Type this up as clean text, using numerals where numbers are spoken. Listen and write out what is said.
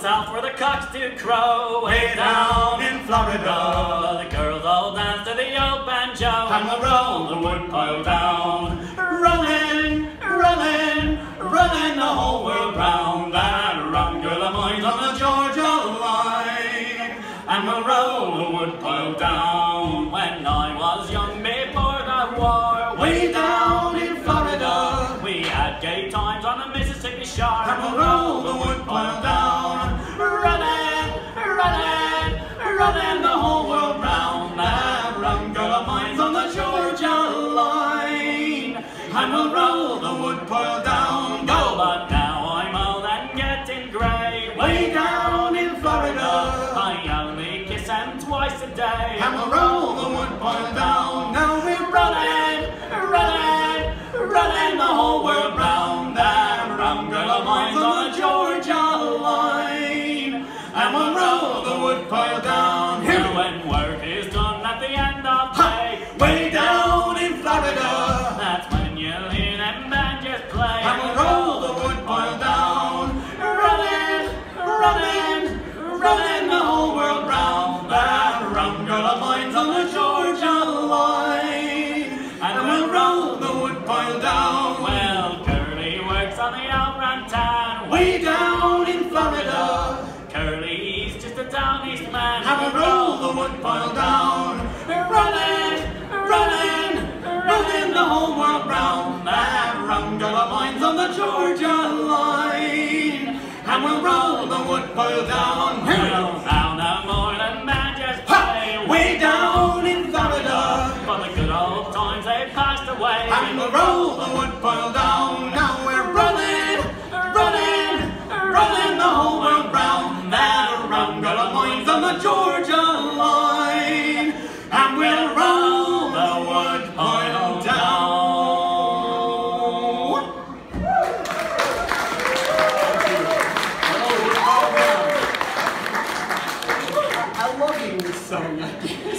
south where the cocks do crow, way down in Florida. The girls all dance to the old banjo, and we'll roll the woodpile down. Running, running, running the whole world round. That rum girl of mine's on the Georgia line, and we'll roll the woodpile down. When I was young before the war, way down in Florida, we had gay times on the Mississippi shore, and we'll roll the woodpile down. Running, running, running the whole world round. That rum girl of mine's on the Georgia line, and we'll roll the woodpile down. Go, but now I'm old and getting grey, way down in Florida. I only kiss them twice a day, and we'll roll the woodpile down. Now we're running, running, running the whole world round. That rum girl of mine's on the Georgia line, and we'll roll the woodpile down. Here when work is done at the end of day, way down in Florida, that's when you hear them banjos play, and we'll roll the woodpile down. Running, running, running the whole world round. That rum girl of mine's on the Georgia line, and we'll roll the woodpile down. Well, Curly works on the Outram town, way down in Florida. Curly's just a down east man, and we'll roll the woodpile down. Running, running, running the whole world round. That rum girl of mine's on the Georgia line, and we'll roll the woodpile down. Well, now no more than banjos play, way down in Florida, but the good old times they passed away, and we'll roll the woodpile down. Now we're running, running, running the whole world round. That rum girl of mine's on the Georgia line, and we'll roll the woodpile down. I love this song.